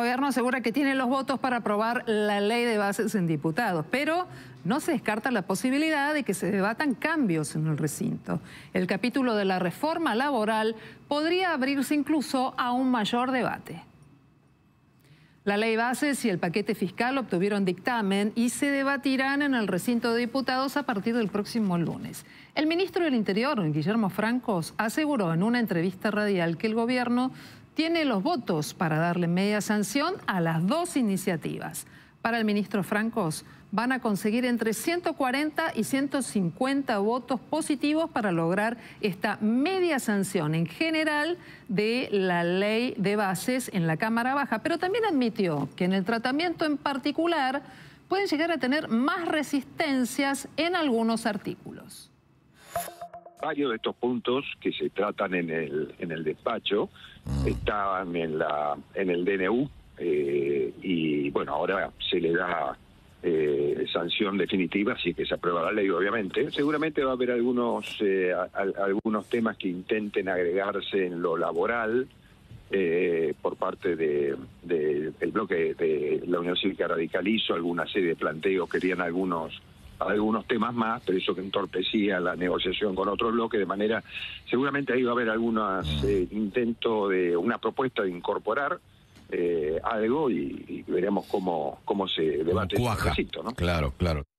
gobierno asegura que tiene los votos para aprobar la ley de bases en diputados, pero no se descarta la posibilidad de que se debatan cambios en el recinto. El capítulo de la reforma laboral podría abrirse incluso a un mayor debate. La ley bases y el paquete fiscal obtuvieron dictamen y se debatirán en el recinto de diputados a partir del próximo lunes. El ministro del Interior, Guillermo Francos, aseguró en una entrevista radial que el gobierno tiene los votos para darle media sanción a las dos iniciativas. Para el ministro Francos, van a conseguir entre 140 y 150 votos positivos para lograr esta media sanción en general de la ley de bases en la Cámara Baja. Pero también admitió que en el tratamiento en particular pueden llegar a tener más resistencias en algunos artículos. Varios de estos puntos que se tratan en el despacho estaban en el DNU y bueno, ahora se le da sanción definitiva si es que se aprueba la ley, obviamente. Seguramente va a haber algunos temas que intenten agregarse en lo laboral por parte del bloque de la Unión Cívica Radical. Hizo alguna serie de planteos, querían algunos temas más, pero eso que entorpecía la negociación con otro bloque, de manera, seguramente ahí va a haber algunos intentos de una propuesta de incorporar algo y veremos cómo se debate en el recinto, ¿no? Claro, claro.